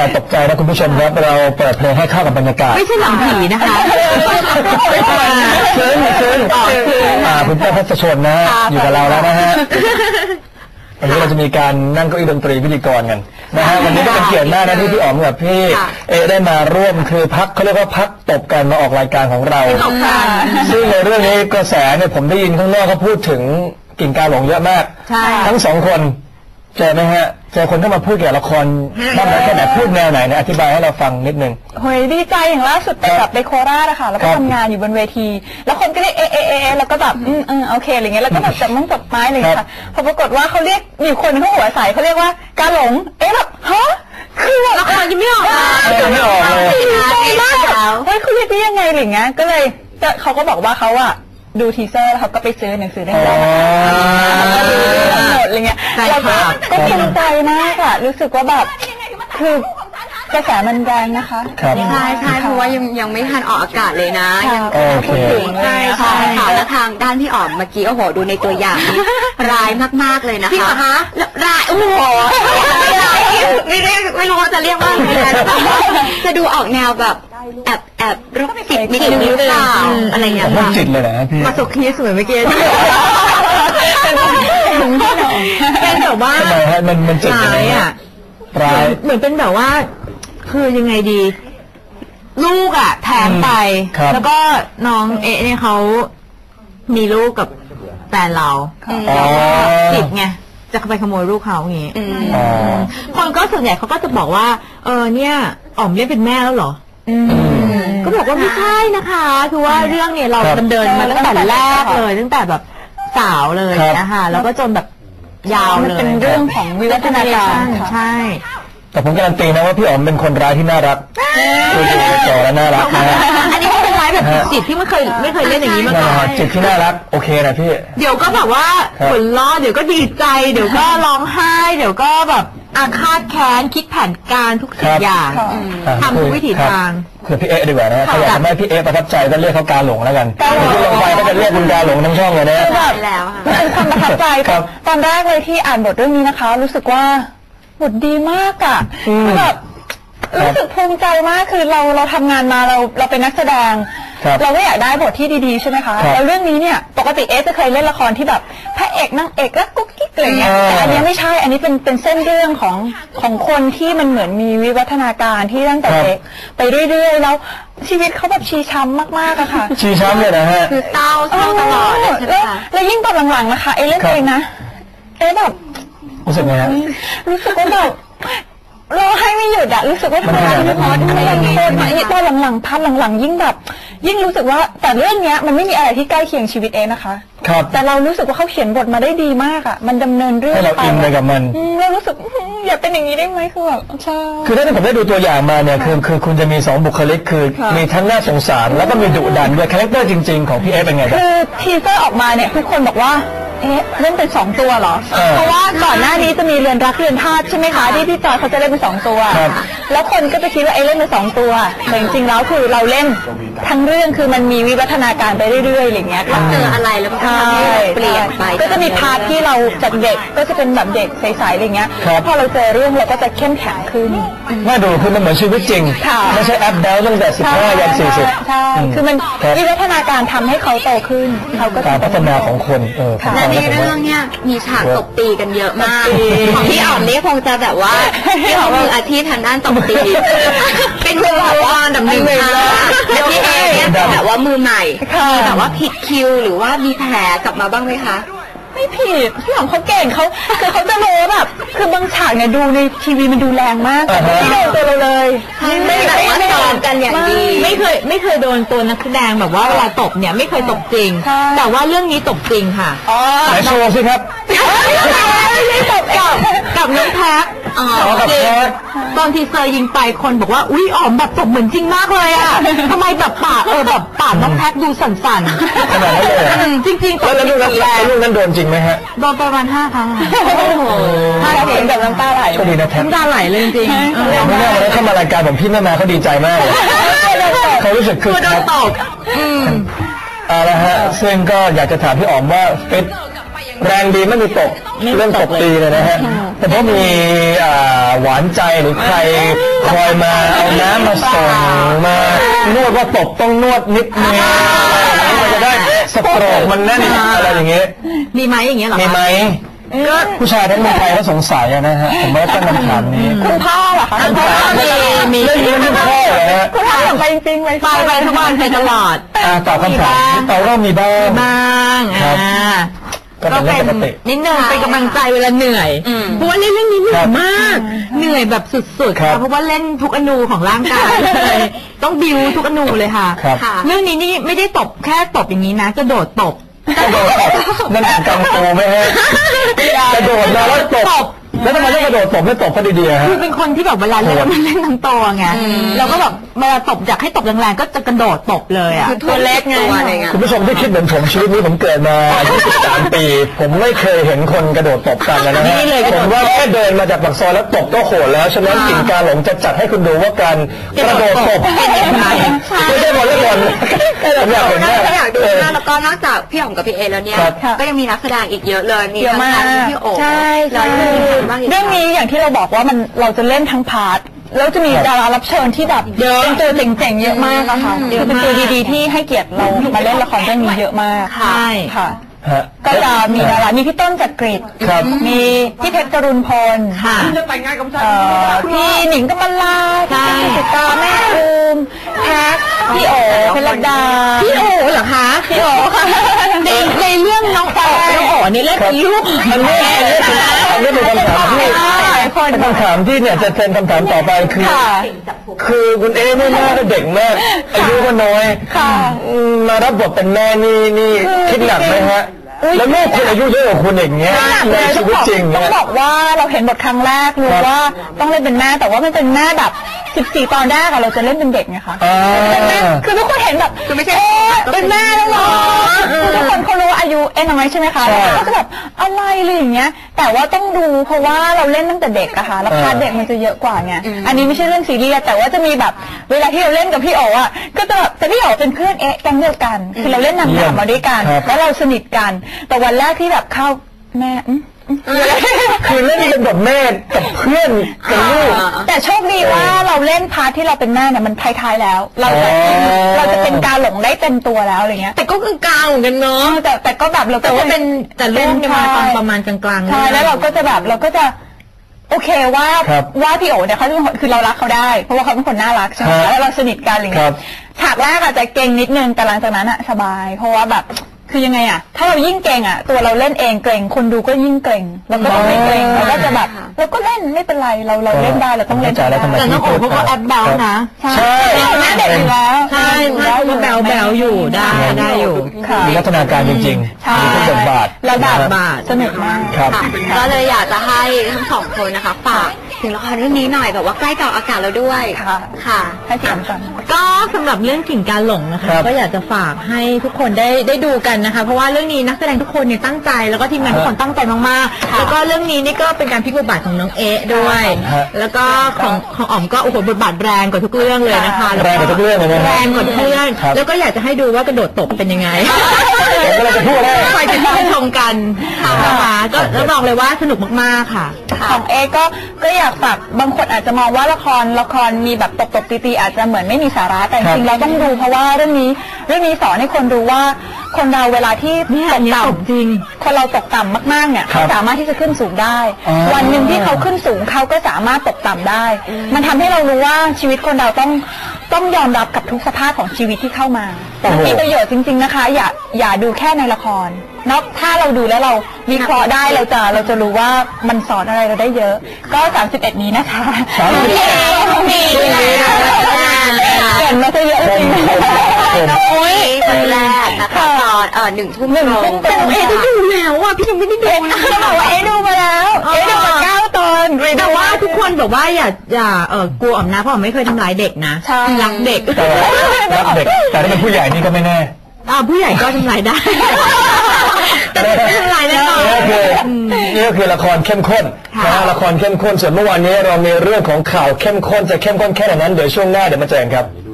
ตกใจนะคุณผู้ชมครับเราเปิดเพลงให้เข้ากับบรรยากาศไม่ใช่หนังผีนะคะคืนคุณเต้พัชชนนะอยู่กับเราแล้วนะฮะวันนี้เราจะมีการนั่งเก้าอี้ดนตรีพิธีกรกันนะฮะวันนี้ก็เป็นเกียรติมากนะที่พี่อ๋อมกับพี่ได้มาร่วมคือพักเขาเรียกว่าพักตบกันมาออกรายการของเราซึ่งในเรื่องนี้กระแสเนี่ยผมได้ยินข้างนอกเขาพูดถึงกิ่งกาหลงเยอะมากทั้งสองคนเจอไหมฮะเจอคนเข้ามาพูดเกี่ยวกับละครบ้างไหมแค่ไหนพูดแนวไหนนะอธิบายให้เราฟังนิดนึงโหยดีใจอย่างล่าสุดไปกับไปโคราชนะคะแล้วก็ทำงานอยู่บนเวทีแล้วคนก็เรียกแล้วก็แบบโอเคอะไรเงี้ยแล้วก็แบบจับมือจับไม้อะไรเงี้ยค่ะพอปรากฏว่าเขาเรียกมีคนเขาหัวใสเขาเรียกว่ากาหลงแบบฮะคือละครยังไม่ออกไม่ออกเลยดีใจมากเฮ้ยเขาเรียกได้ยังไงอะไรเงี้ยก็เลยเขาก็บอกว่าเขาอะดูทีเซอร์แล้วเขาก็ไปซื้อหนังสือได้แล้วก็ดูทั้งหมดอะไรเงี้ยเราก็ภูมิใจมากค่ะรู้สึกว่าแบบคือกระแสมันแรงนะคะใช่เพราะว่ายังไม่ทันออกอากาศเลยนะพูดถึงใช่ค่ะแล้วทางด้านที่ออกเมื่อกี้โอ้โหดูในตัวอย่างร้ายมากๆเลยนะคะร้ายโอ้โหไม่รู้ว่าจะเรียกว่าจะดูออกแนวแบบแอบโรคจิตนิดนึงหรือเปล่าอะไรอย่างเงี้ยค่ะจิตเลยนะพี่มาสุขคีสวยเมื่อกี้เป็นแบบว่ามันจิตร้ายอ่ะเหมือนเป็นแบบว่าคือยังไงดีลูกอ่ะแทงไปแล้วก็น้องเนี่ยเขามีลูกกับแฟนเราจิตไงจะไปขโมยลูกเขาอย่างงี้คนก็ส่วนใหญ่เขาก็จะบอกว่าเนี่ยอ๋อมเรียกเป็นแม่แล้วเหรอก็บอกว่าไม่ใช่นะคะคือว่าเรื่องเนี่ยเราดำเนินมาตั้งแต่แรกเลยตั้งแต่แบบสาวเลยนะคะแล้วก็จนแบบยาวเลยเป็นเรื่องของวิวัฒนาการใช่แต่ผมการันตีนะว่าพี่อ๋อมเป็นคนร้ายที่น่ารักดูจอแล้วน่ารักนะอันนี้เป็นร้ายแบบจิตที่ไม่เคยเล่นอย่างนี้มาก่อนจิตที่น่ารักโอเคนะพี่เดี๋ยวก็แบบว่าหัวเราะเดี๋ยวก็ดีใจเดี๋ยวก็ร้องไห้เดี๋ยวก็แบบอาฆาตแค้นคิดแผนการทุกสิ่งอย่างทำทุกวิถีทางคือพี่เอ๊ดีกว่านะถ้าอยากทำให้พี่เอ๊ประทับใจก็เรียกเขากาหลงแล้วกันที่ลงไปก็จะเรียกคุณกาหลงทั้งช่องเลยนะแล้วเป็นความประทับใจตอนแรกเลยที่อ่านบทเรื่องนี้นะคะรู้สึกว่าบทดีมากอ่ะแบบรู้สึกภูมิใจมากคือเราทำงานมาเราเป็นนักแสดงเราก็อยากได้บทที่ดีๆใช่ไหมคะแล้วเรื่องนี้เนี่ยปกติจะเคยเล่นละครที่แบบพระเอกนางเอกแล้วกุ๊กกิ๊กอะไรเงี้ยแต่อันนี้ไม่ใช่อันนี้เป็นเส้นเรื่องของคนที่มันเหมือนมีวิวัฒนาการที่ตั้งแต่เด็กไปเรื่อยๆแล้วชีวิตเขาแบบชีช้ำมากๆอะค่ะชีช้ำเลยนะฮะคือเศร้าตลอดแล้วยิ่งตอนหลังๆนะคะเล่นเองนะแบบรู้สึกไงฮะรู้สึกว่าแบบเราให้ไม่หยุดอะรู้สึกว่าทำไมไม่พอทำไมยังโคตรมาตอนหลังๆพันหลังๆยิ่งแบบยิ่งรู้สึกว่าแต่เรื่องเนี้ยมันไม่มีอะไรที่ใกล้เคียงชีวิตนะคะครับแต่เรารู้สึกว่าเขาเขียนบทมาได้ดีมากอะมันดำเนินเรื่องให้เราอินไปกับมันเรารู้สึกอยากเป็นอย่างนี้ได้ไหมคือแบบใช่คือถ้าผมได้ดูตัวอย่างมาเนี่ยคือคุณจะมี2 บุคลิกคือมีทั้งน่าสงสารแล้วก็มีดุดันด้วยคาแรคเตอร์จริงๆของพี่เป็นไงครับคือทีเซอร์ออกมาเนี่ยทุกคนบอกว่าเล่นเป็น2 ตัวเหรอเพราะว่าก่อนหน้านี้จะมีเรือนรักเรือนธาตุใช่ไหมคะที่พี่จอยเขาจะเล่นเป็น2 ตัวแล้วคนก็จะคิดว่าเล่นเป็น2 ตัวแต่จริงๆแล้วคือเราเล่นทั้งเรื่องคือมันมีวิวัฒนาการไปเรื่อยๆอะไรเงี้ยเจออะไรแล้วก็เปลี่ยนไปก็จะมีพาร์ทที่เราจากเด็กก็จะเป็นแบบเด็กใสๆอะไรเงี้ยพอเราเจอเรื่องเราก็จะเข้มแข็งขึ้นน่าดูคือมันเหมือนชีวิตจริงไม่ใช่แอปดาวตั้งแต่15 ยัน 40 ใช่คือมันวิวัฒนาการทำให้เขาโตขึ้นเขาก็การพัฒนาของคนและในเรื่องเนี้ยมีฉากตบตีกันเยอะมากของพี่อ๋อมนี่คงจะแบบว่าพี่อ๋อมมืออาชีพทางด้านตบตีเป็นมือแบบว่าดำเนินแล้วพี่เนี่ยแบบว่ามือใหม่มีแบบว่าผิดคิวหรือว่ามีแผลกลับมาบ้างไหมคะไม่ผิดพี่หอมเขาเก่งเขาคือเขาจะรู้แบบคือบางฉากเนี่ยดูในทีวีมันดูแรงมากไม่โดนตัวเราเลยไม่แบบว่าตบกันอย่างดีไม่เคยโดนตัวนักแสดงแบบว่าเวลาตบเนี่ยไม่เคยตบจริงแต่ว่าเรื่องนี้ตบจริงค่ะไหนโชว์สิครับไม่ตบกับน้องแท็กตอนทีเซอร์ยิงไปคนบอกว่าอุ๊ยอ๋อมแบบตบเหมือนจริงมากเลยอ่ะทำไมแบบปากแบบปากน้องแท็กดูสั่นๆขนาดนั้นเลยจริงๆแล้วลูกนั้นโดนจริงไหมฮะโดนประมาณ5 ครั้ง 5 เสียงแบบน้ำตาไหลก็ดีนะแท็กน้ำตาไหลเลยจริงไม่แน่เลยเข้ามารายการผมพี่แม่มาเขาดีใจมากเลยเขารู้สึกคือโดนตบละฮะซึ่งก็อยากจะถามพี่อ๋อมว่าฟิตแรงดีไม่มีตกเรื่องตบตีเลยนะฮะแต่เพราะมีหวานใจหรือใครคอยมาเอาน้ำมาส่งมานวดว่าตบต้องนวดนิดนึงมันจะได้สโตรกมันแน่นอะไรอย่างเงี้ยมีไหมอย่างเงี้ยหรอมีไหมก็ผู้ชายทั้งเมืองไทยก็สงสัยนะฮะผมว่าต้องคำถามนี้คุณพ่อเหรอคะคุณพ่อมีเรื่องนี้คุณพ่อเหรอฮะคุณพ่ออย่างไปจริงๆไปทุกวันไปตลอดตอบคำถามตอบว่ามีบ้างก็เป็นนิดนึงเป็นกำลังใจเวลาเหนื่อยเพราะว่าเล่นเรื่องนี้เหนื่อยมากเหนื่อยแบบสุดๆเพราะว่าเล่นทุกอนูของร่างกายเลยต้องบิวทุกอนูเลยค่ะเรื่องนี้นี่ไม่ได้ตบแค่ตบอย่างนี้นะกระโดดตบนั่นเป็นกังฟูไหมฮะกระโดดแล้วตบแล้วทำไมต้องกระโดดตบไม่ตบก็ดีๆฮะคือเป็นคนที่แบบเวลาเล่นมันเล่นทั้งตัวไงแล้วก็แบบเวลาตบอยากให้ตบแรงๆก็จะกระโดดตบเลยอ่ะตัวเล็กไงคุณผู้ชมที่คิดเหมือนผมชีวิตนี้ผมเกิดมา23 ปีผมไม่เคยเห็นคนกระโดดตบกันเลยนะผมว่าแค่เดินมาจากปากซอยแล้วตบก็โหดแล้วฉะนั้นกิ่งกาหลงจะจัดให้คุณดูว่าการกระโดดตบไม่ใช่บอลเล่นบอลผมอยากเห็นอยากดูนะแล้วก็นอกจากพี่อ๋อมกับพี่เอแล้วเนี่ยก็ยังมีนักแสดงอีกเยอะเลยมีทั้งพี่โอ๋เรื่องนี้อย่างที่เราบอกว่าเราจะเล่นทั้งพาร์ทแล้วจะมีดารารับเชิญที่แบบเป็นตัวเจ๋งๆเยอะมากนะคะคือเป็นตัวดีๆที่ให้เกียรติเรามาเล่นละครเรื่องนี้เยอะมากใช่ค่ะก็จะมีดารามีพี่ต้นจักริดมีพี่เพชรกรุณพลพี่หนิงกำมลาพี่สุตาแม่อูมแท็กพี่โอเพลดาพี่โอเหรอคะพี่โอค่ะในเรื่องน้องโอนี่เล่นเป็นลูกอันนี้เป็นคำถามที่คำถามที่เนี่ยจะเป็นคำถามต่อไปคือคุณเอไม่น่าเด็กมากอายุก็น้อยมารับบทเป็นแม่นี่คิดหนักไหมฮะแล้วลูกคุณอายุเยอะกว่าคุณอย่างเงี้ยในชีวิตจริงต้องบอกว่าเราเห็นบทครั้งแรกรู้ว่าต้องเล่นเป็นแม่แต่ว่ามันเป็นแม่แบบ14 ตอนแรกเราจะเล่นเป็นเด็กไงคะคือทุกคนเห็นแบบคือไม่ใช่เป็นแม่แล้วเนาะทุกคนเขารู้ว่าอายุน้อยใช่ไหมคะก็จะแบบอะไรเลยอย่างเงี้ยแต่ว่าต้องดูเพราะว่าเราเล่นตั้งแต่เด็กอะค่ะแล้วพาเด็กมันจะเยอะกว่าไงอันนี้ไม่ใช่เรื่องซีเรียสแต่ว่าจะมีแบบเวลาที่เราเล่นกับพี่โอ๋อะก็จะแบบแต่พี่โอ๋เป็นเพื่อนแก๊งเดียวกันคือเราเล่นนำๆมาด้วยกันแล้วเราสนิทกันแต่วันแรกที่แบบเข้าแม่คือเล่นเป็นแบบแม่กับเพื่อนกับลูกแต่โชคดีว่าเราเล่นพาร์ทที่เราเป็นแม่เนี่ยมันท้ายๆแล้วเราจะเป็นกาหลงได้เต็มตัวแล้วอะไรเงี้ยแต่ก็คือกาเหมือนกันเนาะแต่ก็แบบเราแต่ว่าเป็นแต่ลูกเนี่ยมาตอนประมาณกลางๆใช่แล้วเราก็จะโอเคว่าพี่โอ๋เนี่ยเขาคือเรารักเขาได้เพราะว่าเขาเป็นคนน่ารักใช่ไหมแล้วเราสนิทกันอะไรเงี้ยฉากแรกอาจจะเก่งนิดนึงแต่หลังจากนั้นอะสบายเพราะว่าแบบคือยังไงอะถ้าเรายิ่งเกรงอะตัวเราเล่นเองเกรงคนดูก็ยิ่งเกรงแล้วก็ต้องไม่เกรงแล้วก็จะแบบเราก็เล่นไม่เป็นไรเราเล่นได้เราต้องเล่นได้แต่น้องโอ๋เขาก็แอบแบลนะใช่แม่เด็กอยู่แล้วใช่เขาก็แบลอยู่ได้อยู่มีพัฒนาการจริงๆมีบทบาทระดับบาทสนุกมากก็เลยอยากจะให้ทั้งสองคนนะคะฝากถึงละครเรื่องนี้หน่อยแบบว่าใกล้จะออกอากาศแล้วด้วยค่ะให้ถามก่อนก็สำหรับเรื่องกิ่งการหลงนะคะก็อยากจะฝากให้ทุกคนได้ดูกันนะคะเพราะว่าเรื่องนี้นักแสดงทุกคนเนี่ยตั้งใจแล้วก็ทีมงานทุกคนตั้งใจมากๆแล้วก็เรื่องนี้นี่ก็เป็นการพลิกบทบาทของน้องเอ๊ะด้วยแล้วก็ของอ๋อมก็โอ้โหบทบาทแรงกว่าทุกเรื่องเลยนะคะแรงกว่าทุกเรื่องเลยนะแรงกว่าทุกเรื่องแล้วก็อยากจะให้ดูว่ากระโดดตบเป็นยังไงคอยติดตามชมกันนะคะก็รับรองเลยว่าสนุกมากๆค่ะของเอ๊ะก็อยากฝากบางคนอาจจะมองว่าละครมีแบบตบตีอาจจะเหมือนไม่มีสาระแต่จริงๆเราต้องดูเพราะว่าเรื่องนี้สอนให้คนรู้ว่าคนเราเวลาที่ตกต่ำจริงคนเราตกต่ำมากๆเนี่ยเขาสามารถที่จะขึ้นสูงได้วันหนึ่งที่เขาขึ้นสูงเขาก็สามารถตกต่ำได้มันทำให้เรารู้ว่าชีวิตคนเราต้องยอมรับกับทุกสภาพของชีวิตที่เข้ามามีประโยชน์จริงๆนะคะอย่าดูแค่ในละครนอกถ้าเราดูแล้วเราวิเคราะห์ได้เราจะรู้ว่ามันสอนอะไรเราได้เยอะก็31นี้นะคะมีเก่งมาซะเยอะจริงโอ้ยวันแรกนะคะตอน1 ทุ่มแต่เอ๊ะได้ดูแล้วอ่ะพี่ยังไม่ได้ดูนะบอกว่าเอ๊ะดูมาแล้วเอ๊ะดูมา9 ตอนแต่ว่าทุกคนบอกว่าอย่ากลัวอ๋อมนะเพราะอ๋อมไม่เคยทำร้ายเด็กนะรักเด็กรักเด็กแต่ถ้าเป็นผู้ใหญ่นี่ก็ไม่แน่ผู้ใหญ่ก็ทำลายได้แต่ไม่ทำลายแน่นอนนี่ก็คือละครเข้มข้นนะละครเข้มข้นส่วนเมื่อวานนี้เรามีเรื่องของข่าวเข้มข้นจะเข้มข้นแค่ไหนนั้นเดี๋ยวช่วงหน้าเดี๋ยวมาเจอกันครับ